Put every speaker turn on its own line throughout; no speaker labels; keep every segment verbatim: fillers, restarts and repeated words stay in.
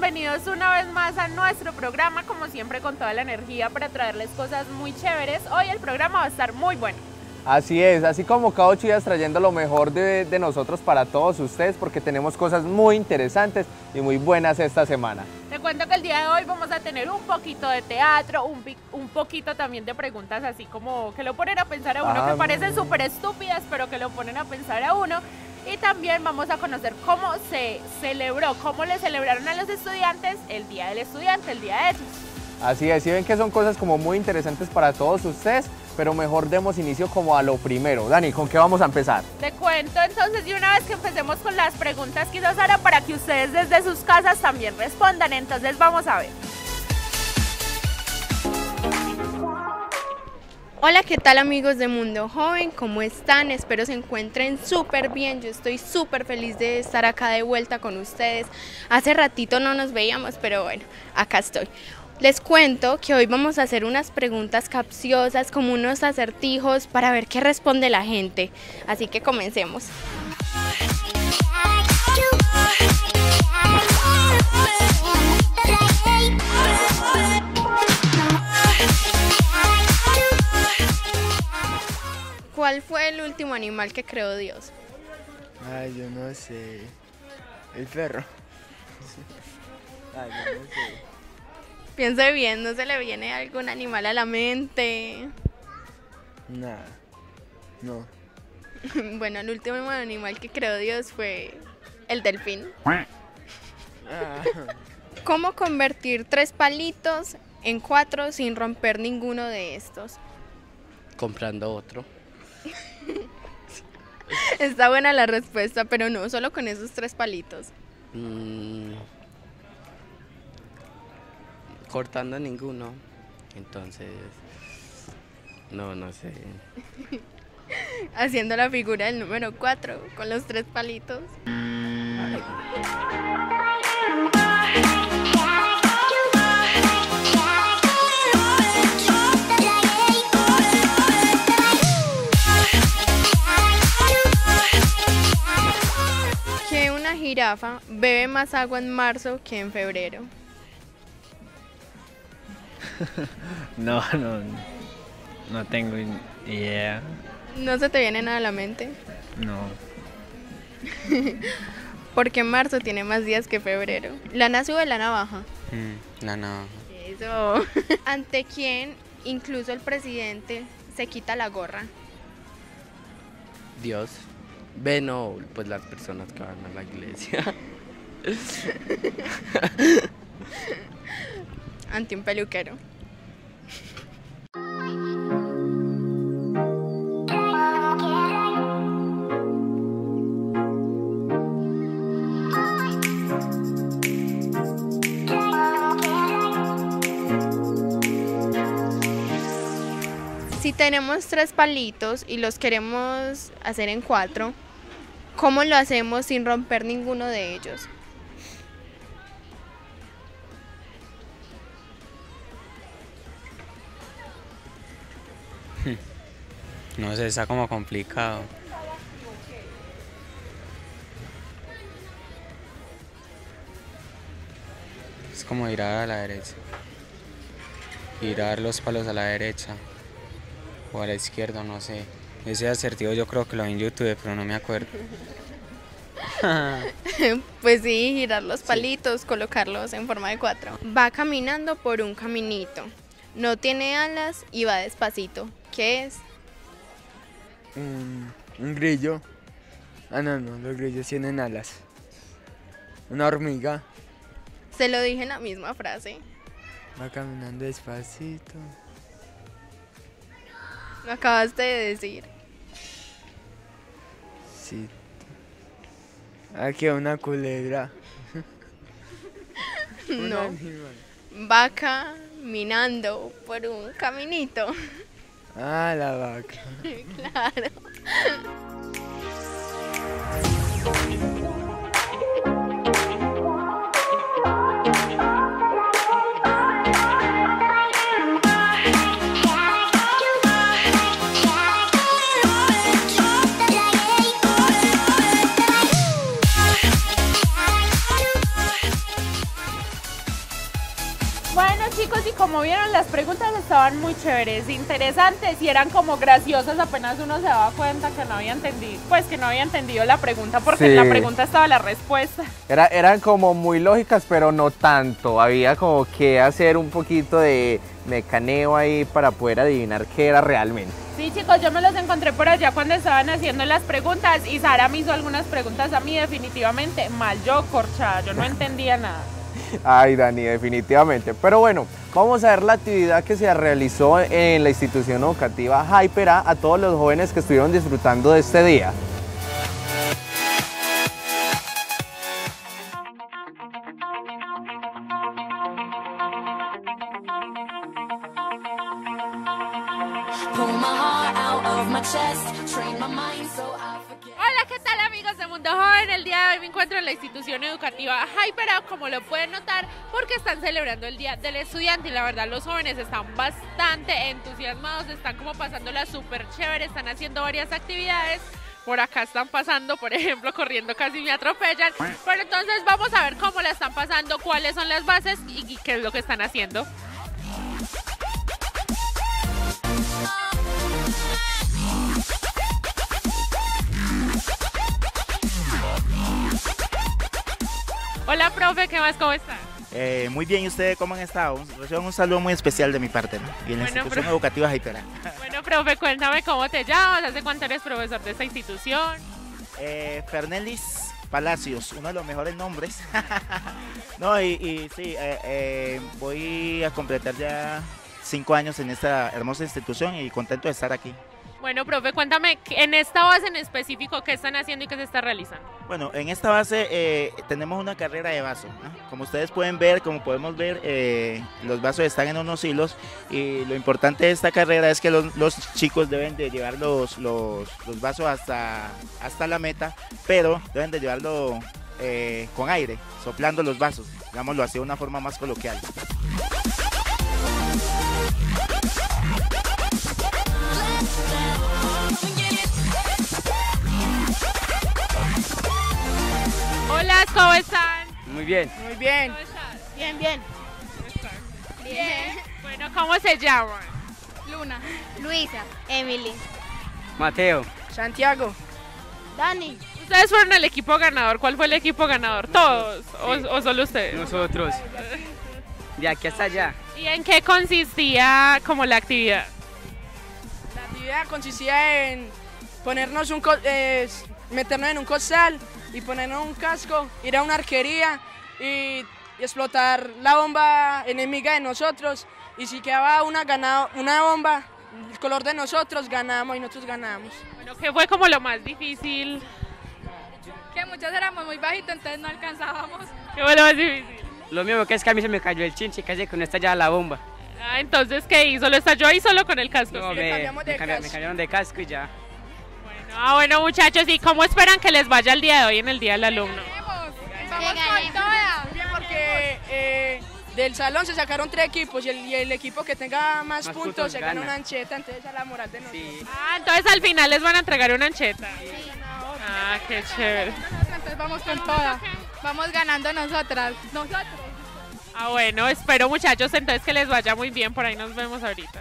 bienvenidos una vez más a nuestro programa, como siempre con toda la energía para traerles cosas muy chéveres. Hoy el programa va a estar muy bueno.
Así es, así como cada ocho días trayendo lo mejor de, de nosotros para todos ustedes, porque tenemos cosas muy interesantes y muy buenas esta semana.
Te cuento que el día de hoy vamos a tener un poquito de teatro, un, un poquito también de preguntas así como que lo ponen a pensar a uno, ah, que parecen súper estúpidas, pero que lo ponen a pensar a uno. Y también vamos a conocer cómo se celebró, cómo le celebraron a los estudiantes el Día del Estudiante, el Día de ellos.
Así es, y ven que son cosas como muy interesantes para todos ustedes, pero mejor demos inicio como a lo primero. Dani, ¿con qué vamos a empezar?
Te cuento entonces de una vez que empecemos con las preguntas que hizo Sara para que ustedes desde sus casas también respondan. Entonces vamos a ver.
Hola, ¿qué tal amigos de Mundo Joven? ¿Cómo están? Espero se encuentren súper bien. Yo estoy súper feliz de estar acá de vuelta con ustedes. Hace ratito no nos veíamos, pero bueno, acá estoy. Les cuento que hoy vamos a hacer unas preguntas capciosas, como unos acertijos, para ver qué responde la gente. Así que comencemos. ¿Cuál fue el último animal que creó Dios?
Ay, yo no sé. El perro. Ay, yo no sé.
Piense bien, ¿no se le viene algún animal a la mente?
Nada, no.
Bueno, el último animal que creó Dios fue el delfín.
Ah.
¿Cómo convertir tres palitos en cuatro sin romper ninguno de estos?
Comprando otro.
Está buena la respuesta, pero no, solo con esos tres palitos.
Mm, cortando ninguno, entonces, no, no sé.
Haciendo la figura del número cuatro con los tres palitos. Ay. Que una jirafa bebe más agua en marzo que en febrero.
No, no, no tengo idea.
¿No se te viene nada a la mente?
No.
Porque marzo tiene más días que febrero. ¿Lana sube, lana baja?
Mm, la navaja.
Eso. ¿Ante quién incluso el presidente se quita la gorra?
Dios. Ve, no, pues las personas que van a la iglesia.
Ante un peluquero. Si tenemos tres palitos y los queremos hacer en cuatro, ¿cómo lo hacemos sin romper ninguno de ellos?
No sé, está como complicado. Es como girar a la derecha. Girar los palos a la derecha. O a la izquierda, no sé. Ese acertijo yo creo que lo vi en YouTube, pero no me acuerdo.
Pues sí, girar los palitos, sí. Colocarlos en forma de cuatro. Va caminando por un caminito. No tiene alas y va despacito. ¿Qué es?
Un, un grillo. Ah, no, no, los grillos tienen alas. Una hormiga.
Se lo dije en la misma frase.
Va caminando despacito.
Lo acabaste de decir.
Sí. Aquí una culebra.
No. Va caminando por un caminito.
Ah, la vaca.
Claro.
como vieron, las preguntas estaban muy chéveres, interesantes y eran como graciosas, apenas uno se daba cuenta que no había entendido, pues que no había entendido la pregunta, porque
Sí.
en la pregunta estaba la respuesta.
Era, eran como muy lógicas, pero no tanto. Había como que hacer un poquito de mecaneo ahí para poder adivinar qué era realmente.
Sí, chicos, yo me los encontré por allá cuando estaban haciendo las preguntas y Sara me hizo algunas preguntas a mí definitivamente mal, yo corchada, yo no entendía nada.
Ay, Dani, definitivamente. Pero bueno, vamos a ver la actividad que se realizó en la institución educativa Hypera a todos los jóvenes que estuvieron disfrutando de este día.
Hola, ¿qué tal amigos de Mundo Joven? El día de hoy me encuentro en la institución educativa Hypera, como lo pueden notar, porque están celebrando el Día del Estudiante y la verdad los jóvenes están bastante entusiasmados, están como pasándola súper chévere, están haciendo varias actividades. Por acá están pasando, por ejemplo, corriendo casi me atropellan. Pero entonces vamos a ver cómo la están pasando, cuáles son las bases y, y qué es lo que están haciendo. Hola, profe, ¿qué más? ¿Cómo está?
Eh, muy bien, ¿y ustedes cómo han estado? Reciban un saludo muy especial de mi parte, ¿no? Y en la
Bueno,
institución
pero-
educativa Hypera.
Bueno, profe, cuéntame cómo te llamas, ¿hace cuánto eres profesor de esta institución?
Eh, Fernelis Palacios, uno de los mejores nombres. No, y, y sí, eh, eh, voy a completar ya cinco años en esta hermosa institución y contento de estar aquí.
Bueno, profe, cuéntame, en esta base en específico, ¿qué están haciendo y qué se está realizando?
Bueno, en esta base eh, tenemos una carrera de vaso, ¿no? Como ustedes pueden ver, como podemos ver, eh, los vasos están en unos hilos y lo importante de esta carrera es que los, los chicos deben de llevar los, los, los vasos hasta, hasta la meta, pero deben de llevarlo eh, con aire, soplando los vasos, digámoslo así de una forma más coloquial.
Hola, ¿cómo están?
Muy bien.
Muy bien.
¿Cómo están?
Bien, bien.
¿Cómo están? Bien. Bueno, ¿cómo se llaman?
Luna. Luisa. Emily.
Mateo.
Santiago. Dani.
Ustedes fueron el equipo ganador. ¿Cuál fue el equipo ganador? ¿Todos? ¿O, o solo ustedes?
Nosotros. De aquí hasta allá.
¿Y en qué consistía como la actividad?
La actividad consistía en ponernos un co- eh, meternos en un costal y ponernos un casco, ir a una arquería y, y explotar la bomba enemiga de nosotros. Y si quedaba una, ganado, una bomba, el color de nosotros, ganamos y nosotros ganamos.
Bueno, ¿qué fue como lo más difícil?
Que muchos éramos muy bajitos, entonces no alcanzábamos.
¿Qué fue lo más difícil?
Lo mismo que es que a mí se me cayó el chinche, casi que no estallaba la bomba.
Ah, entonces, ¿qué hizo? ¿Lo estalló ahí solo con el casco?
No,
¿Sí?
me,
cambiamos de
me cambi- me
casco.
cambiaron de casco y ya.
Bueno, ah, bueno, muchachos, ¿y cómo esperan que les vaya el día de hoy en el Día del Alumno?
Vamos con todas. Muy bien, porque eh, del salón se sacaron tres equipos y el, y el equipo que tenga más,
Más
puntos,
puntos
se gana
gana.
una ancheta, entonces esa es la moral de nosotros.
Sí.
Ah, entonces al final les van a entregar una ancheta. Ah, qué chévere.
Entonces vamos con todas. Vamos ganando nosotras. Nosotros.
Ah, bueno, espero muchachos entonces que les vaya muy bien. Por ahí nos vemos ahorita.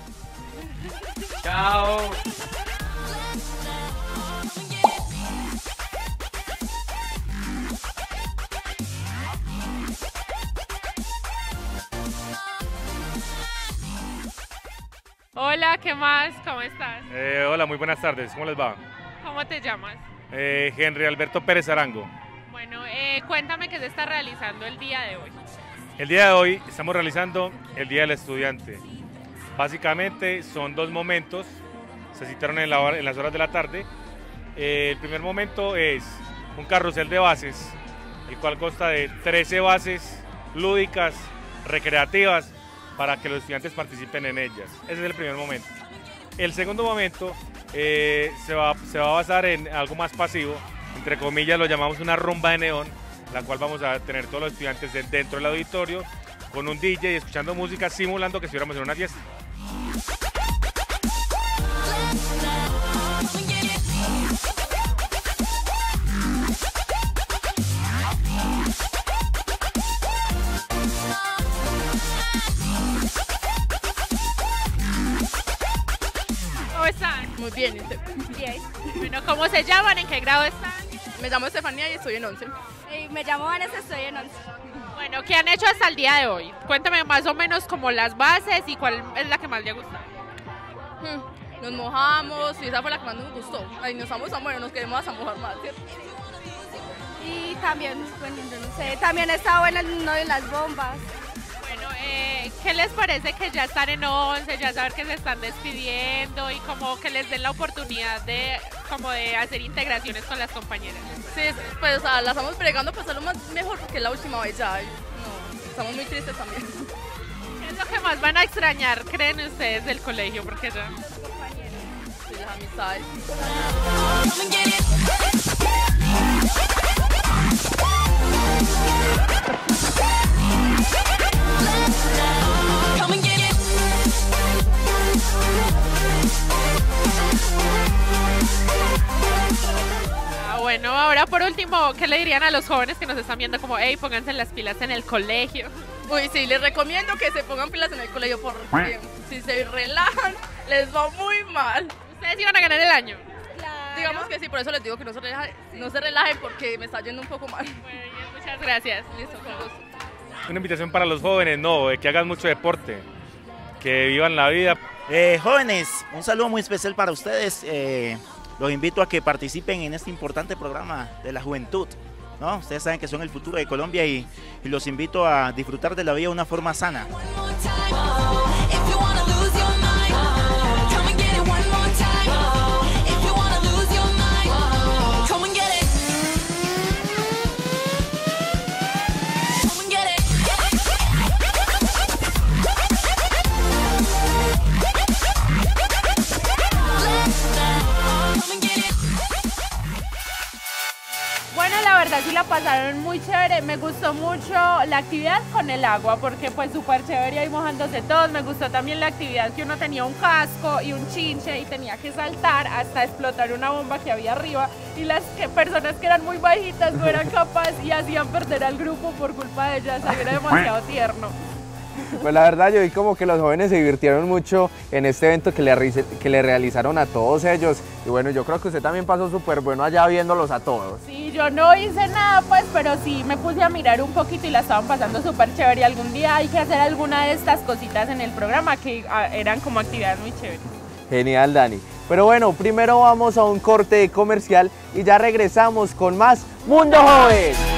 Chao.
Hola, ¿qué más? ¿Cómo estás?
Eh, hola, muy buenas tardes. ¿Cómo les va?
¿Cómo te llamas?
Eh, Henry Alberto Pérez Arango.
Bueno, eh, cuéntame qué se está realizando el día de hoy.
El día de hoy estamos realizando el Día del Estudiante. Básicamente son dos momentos, se citaron en, la hora- en las horas de la tarde. Eh, el primer momento es un carrusel de bases, el cual consta de trece bases lúdicas, recreativas, para que los estudiantes participen en ellas. Ese es el primer momento. El segundo momento eh, se, va, se va a basar en algo más pasivo, entre comillas lo llamamos una rumba de neón, la cual vamos a tener todos los estudiantes de- dentro del auditorio con un D J y escuchando música, simulando que estuviéramos en una fiesta.
Muy bien, ¿y usted?
Bien. Bueno, ¿cómo se llaman? ¿En qué grado están?
Me llamo Estefanía y estoy en once.
Y me llamo Vanessa, estoy en once.
Bueno, ¿qué han hecho hasta el día de hoy? Cuéntame más o menos como las bases y cuál es la que más le ha gustado.
Hmm, Nos mojamos y esa fue la que más nos gustó. Ahí nos vamos a bueno, nos queremos hasta mojar más, ¿cierto?
Y también, bueno, yo no sé, también está bueno el no de las bombas.
Bueno, eh, ¿qué les parece que ya están en once, ya saber que se están despidiendo y como que les den la oportunidad de como de hacer integraciones con las compañeras?
Sí, pues o sea, la estamos bregando para hacerlo más mejor porque es la última vez ya. No, estamos muy tristes también.
¿Qué es lo que más van a extrañar, creen ustedes, del colegio? Porque ya...
Sí, las amistades.
Bueno, ahora por último, ¿qué le dirían a los jóvenes que nos están viendo como, hey, pónganse las pilas en el colegio?
Uy, sí, les recomiendo que se pongan pilas en el colegio porque si se relajan, les va muy mal.
¿Ustedes iban a ganar el año?
Claro. Digamos que sí, por eso les digo que no se relajen, no se relajen porque me está yendo un poco mal.
Bueno, muchas gracias.
Listo, con gusto.
Una invitación para los jóvenes, no, que hagan mucho deporte, que vivan la vida.
Eh, jóvenes, un saludo muy especial para ustedes. Eh, los invito a que participen en este importante programa de la juventud, ¿no? Ustedes saben que son el futuro de Colombia y, y los invito a disfrutar de la vida de una forma sana.
Bueno, la verdad sí la pasaron muy chévere, me gustó mucho la actividad con el agua porque pues súper chévere ahí mojándose todos, me gustó también la actividad que uno tenía un casco y un chinche y tenía que saltar hasta explotar una bomba que había arriba y las que, personas que eran muy bajitas no eran capaces y hacían perder al grupo por culpa de ellas, ahí era demasiado tierno.
Pues la verdad yo vi como que los jóvenes se divirtieron mucho en este evento que le, que le realizaron a todos ellos y bueno, yo creo que usted también pasó súper bueno allá viéndolos a todos.
Sí, yo no hice nada pues, pero sí me puse a mirar un poquito y la estaban pasando súper chévere y algún día hay que hacer alguna de estas cositas en el programa que ah, eran como actividades muy chéveres.
Genial, Dani. Pero bueno, primero vamos a un corte comercial y ya regresamos con más Mundo Joven.